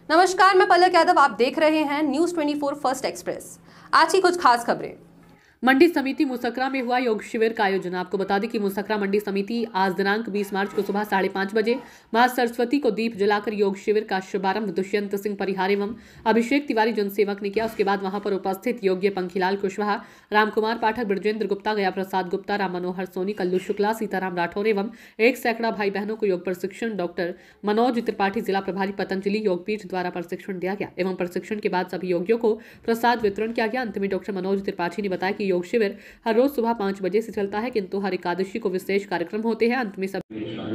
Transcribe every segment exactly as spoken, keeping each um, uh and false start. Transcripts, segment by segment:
नमस्कार, मैं पलक यादव। आप देख रहे हैं न्यूज चौबीस फर्स्ट एक्सप्रेस। आज की कुछ खास खबरें। मंडी समिति मुसकरा में हुआ योग शिविर का आयोजन। आपको बता दें कि मुसकरा मंडी समिति आज दिनांक बीस मार्च को सुबह साढ़े पांच बजे मां सरस्वती को दीप जलाकर योग शिविर का शुभारंभ दुष्यंत सिंह परिहार एवं अभिषेक तिवारी जनसेवक ने किया। उसके बाद वहां पर उपस्थित योग्य पंखीलाल कुशवाहा, रामकुमार पाठक, ब्रजेंद्र गुप्ता, गया प्रसाद गुप्ता, राम मनोहर सोनी, कल्लू शुक्ला, सीताराम राठौर एवं एक सैकड़ा भाई बहनों को योग प्रशिक्षण डॉक्टर मनोज त्रिपाठी, जिला प्रभारी पतंजलि योगपीठ द्वारा प्रशिक्षण दिया गया एवं प्रशिक्षण के बाद सभी योगियों को प्रसाद वितरण किया गया। अंत में डॉक्टर मनोज त्रिपाठी ने बताया कि योग शिविर हर रोज सुबह पाँच बजे से चलता है, किंतु हर एकादशी को विशेष कार्यक्रम होते हैं। अंत में सब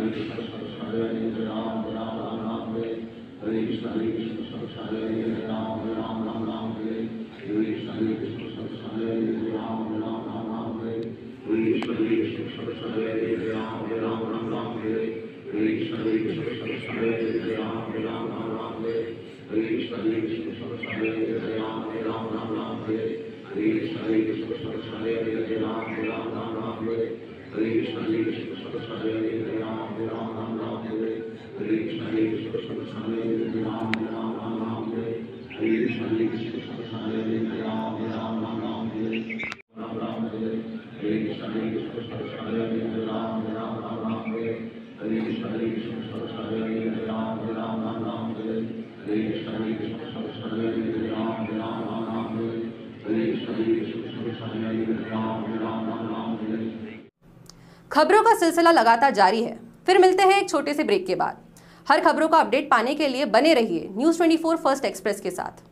खबरों का सिलसिला लगातार जारी है। फिर मिलते हैं एक छोटे से ब्रेक के बाद। हर खबरों का अपडेट पाने के लिए बने रहिए न्यूज चौबीस फर्स्ट एक्सप्रेस के साथ।